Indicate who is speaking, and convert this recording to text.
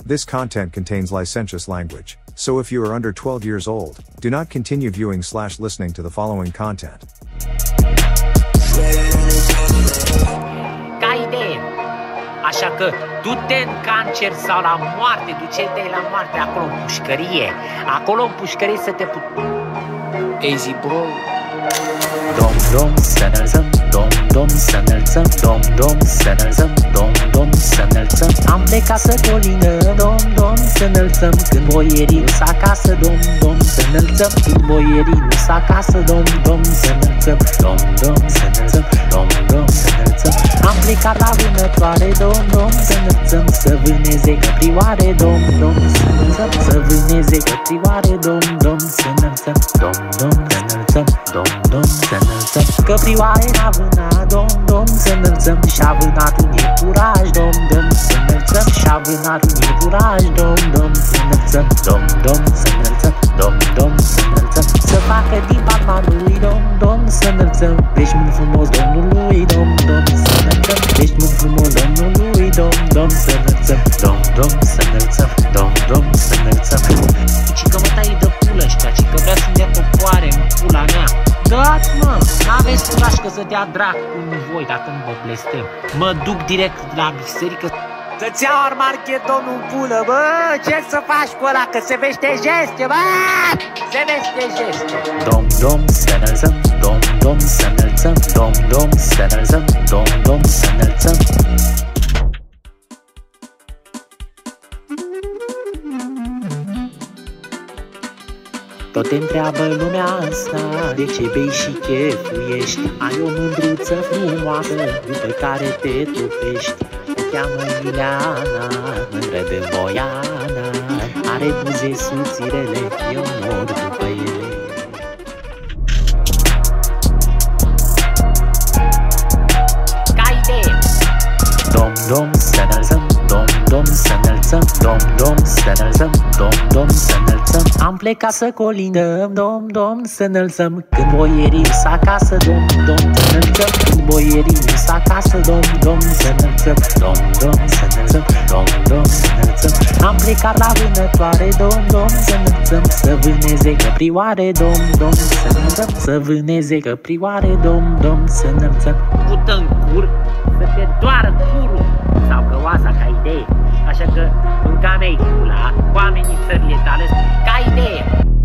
Speaker 1: This content contains licentious language, so if you are under 12 years old, do not continue viewing/listening to the following content.
Speaker 2: Ca idee. Așa că du-te în cancer sau la moarte, duce-te la moarte acolo în pușcărie. Acolo în pușcărie să te Easy bro.
Speaker 3: Dom dom să înălțăm, dom dom să înălțăm, dom dom să înălțăm, dom dom să înălțăm. Am plecat să colină, dom dom să înălțăm. Când boierii nu-s acasă, dom dom să înălțăm. Când boierii nu-s acasă, dom dom să înălțăm, dom dom să înălțăm, dom dom să înălțăm. Am plecat la vânătoare, dom dom să înălțăm. Să vâneze căprioare, dom dom să înălțăm. Să vâneze căprioare, dom dom să înălțăm, dom dom să înălțăm, dom dom să înălțăm. Căprioare n-a vânat, dom dom să înălțăm. Și-a vânat un iepuraș, dom dom să înălțăm. Și-a vânat un iepuraș, dom dom să înălțăm, dom dom să înălțăm, dom dom să înălțăm. Să facă din Batmanului, dom dom să înălțăm. Ești mult frumos Domnului, dom dom să înălțăm. Ești mult frumos Domnului, dom dom să înălțăm, dom dom să înălțăm, dom dom să înălțăm.
Speaker 2: Cică mă tai de pulă ăștia, cică vrea să-mi dea popoare în pula mea. Dați mă, n-aveți curaj că să dea dracu în voi dacă nu vă blestem. Mă duc direct la biserică să-ți iau Armagedonul în pulă, bă, ce să faci cu ăla, că se veștejește, bă, se veștejește.
Speaker 3: Dom dom să înălțăm, dom dom să înălțăm, dom dom să înălțăm, dom dom să înălțăm. Tot te întreabă lumea asta, de ce bei și chefuiești. Ai o mândruță frumoasă, după care te trupești. O cheamă Ileana, mândră de Boiana. Are buze subțirele, eu mor după ele.
Speaker 2: Ca idee.
Speaker 3: Dom dom să înălțăm, dom dom să înălțăm, dom dom să înălțăm, dom dom să înălțăm. Am plecat să colindăm, dom dom să înălțăm. Când boierii nu-s acasă, dom dom să înălțăm. Când boierii nu-s acasă, dom dom să înălțăm, dom dom să înălțăm, dom dom să înălțăm. Am plecat la vânătoare, dom dom să înălțăm. Să vâneze căprioare, dom dom să înălțăm. Să vâneze căprioare, dom dom să înălțăm.
Speaker 2: Pută în cur, să te doară curul sau căoasa, ca idee. Așa că mânca mea-i pula, oamenii țările tale, ca idee.